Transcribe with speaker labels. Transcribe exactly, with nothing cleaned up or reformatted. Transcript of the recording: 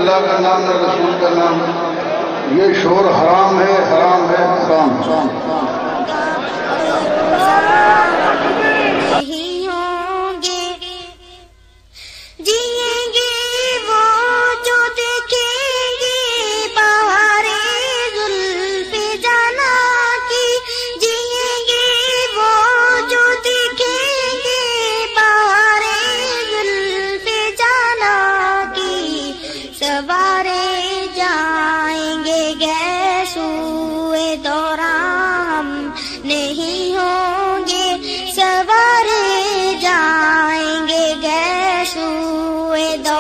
Speaker 1: اللہ کا نام نہ رسول کا نام، یہ شور حرام ہے، حرام ہے، حرام حرام
Speaker 2: نہیں ہوں گے جئیں گے وہ جو دیکھیں گے بہارے زلف جانا کی، جئیں گے وہ جو دیکھیں گے بہارے زلف جانا کی، سوارے جائیں گے گیسوئے دوران نہیں ہوں گے، سوارے جائیں گے گیسوئے دوران